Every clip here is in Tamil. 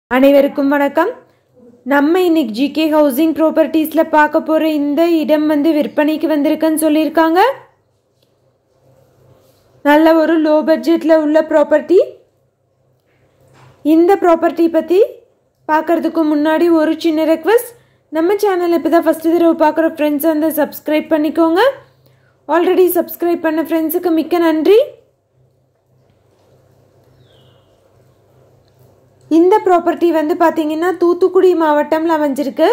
அனைவருக்கும் வணக்கம். நம்ம இன்னைக்கு ஜிகே ஹவுசிங் ப்ராப்பர்ட்டிஸ்ல பார்க்க போற இந்த இடம் விற்பனைக்கு வந்திருக்குன்னு சொல்லியிருக்காங்க. நல்ல ஒரு லோ பட்ஜெட்ல உள்ள ப்ராப்பர்ட்டி. இந்த ப்ராப்பர்ட்டி பத்தி பார்க்கறதுக்கு முன்னாடி ஒரு சின்ன ரெக்வெஸ்ட், நம்ம சேனல் இப்போதான் ஃபர்ஸ்ட் தடவை பார்க்குற ஃப்ரெண்ட்ஸ் சப்ஸ்கிரைப் பண்ணிக்கோங்க. ஆல்ரெடி சப்ஸ்கிரைப் பண்ண ஃப்ரெண்ட்ஸுக்கு மிக்க நன்றி. இந்த ப்ராப்பர்ட்டி பார்த்தீங்கன்னா தூத்துக்குடி மாவட்டம்ல அமைஞ்சிருக்கு.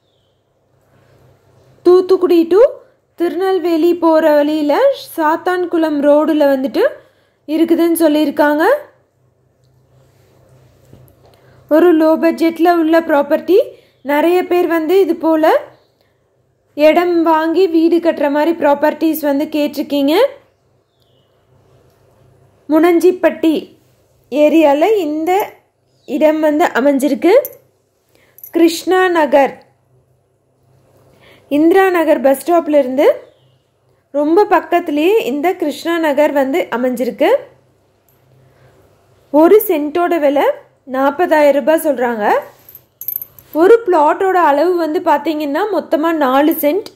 தூத்துக்குடி டு திருநெல்வேலி போகிற வழியில் சாத்தான்குளம் ரோடில் இருக்குதுன்னு சொல்லியிருக்காங்க. ஒரு லோ பட்ஜெட்டில் உள்ள ப்ராப்பர்ட்டி. நிறைய பேர் இது போல் இடம் வாங்கி வீடு கட்டுற மாதிரி ப்ராப்பர்ட்டிஸ் கேட்டிருக்கீங்க. முனஞ்சிப்பட்டி ஏரியாவில் இந்த இடம் அமைஞ்சிருக்கு. கிருஷ்ணா நகர், இந்திரா நகர் பஸ் ஸ்டாப்ல இருந்து ரொம்ப பக்கத்துலேயே இந்த கிருஷ்ணா நகர் அமைஞ்சிருக்கு. ஒரு சென்ட்டோட விலை 40,000 ரூபாய் சொல்றாங்க. ஒரு பிளாட்டோட அளவு பார்த்தீங்கன்னா மொத்தமாக 4 சென்ட்.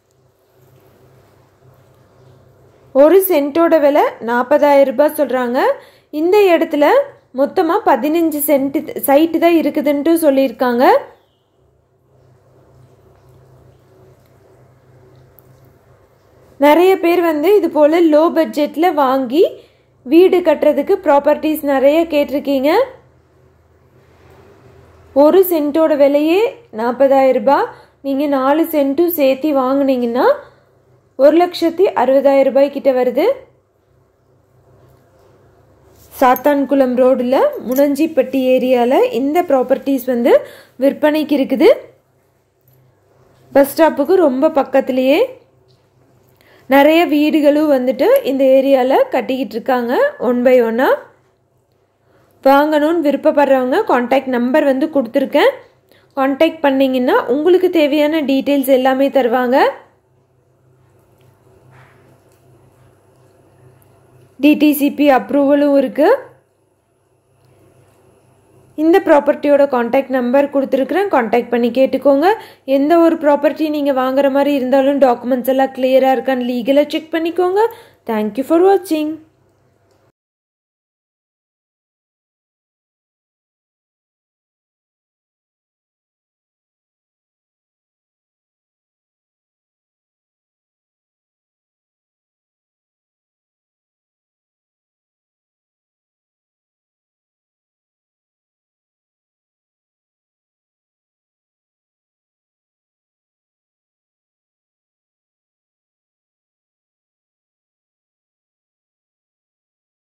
ஒரு சென்ட்டோட விலை 40,000 ரூபாய் சொல்றாங்க. இந்த இடத்துல மொத்தமாக 15 சென்ட் சைட்டு தான் இருக்குதுன்ட்டு சொல்லியிருக்காங்க. நிறைய பேர் இது போல் லோ பட்ஜெட்டில் வாங்கி வீடு கட்டுறதுக்கு ப்ராப்பர்ட்டிஸ் நிறைய கேட்டிருக்கீங்க. ஒரு சென்ட்டோட விலையே 40,000 ரூபாய். நீங்கள் 4 சென்ட்டும் சேர்த்து வாங்கினீங்கன்னா 1,60,000 ரூபாய் கிட்ட வருது. சாத்தான்குளம் ரோடில் முனஞ்சிப்பட்டி ஏரியாவில் இந்த ப்ராப்பர்ட்டிஸ் விற்பனைக்கு இருக்குது. பஸ் ஸ்டாப்புக்கு ரொம்ப பக்கத்துலேயே நிறைய வீடுகளும் இந்த ஏரியாவில் கட்டிக்கிட்டு இருக்காங்க. 1 by 1. வாங்கணும்னு விருப்பப்படுறவங்க கான்டாக்ட் நம்பர் கொடுத்துருக்கேன். கான்டாக்ட் பண்ணிங்கன்னா உங்களுக்கு தேவையான டீட்டெயில்ஸ் எல்லாமே தருவாங்க. டிடிசிபி அப்ரூவலும் இருக்கு. இந்த ப்ராப்பர்ட்டியோட கான்டாக்ட் நம்பர் கொடுத்துருக்குறேன். கான்டாக்ட் பண்ணி கேட்டுக்கோங்க. எந்த ஒரு ப்ராப்பர்ட்டி நீங்கள் வாங்குற மாதிரி இருந்தாலும் டாக்குமெண்ட்ஸ் எல்லாம் கிளியராக இருக்கான்னு லீகலாக செக் பண்ணிக்கோங்க. தேங்க்யூ ஃபார் வாட்சிங்.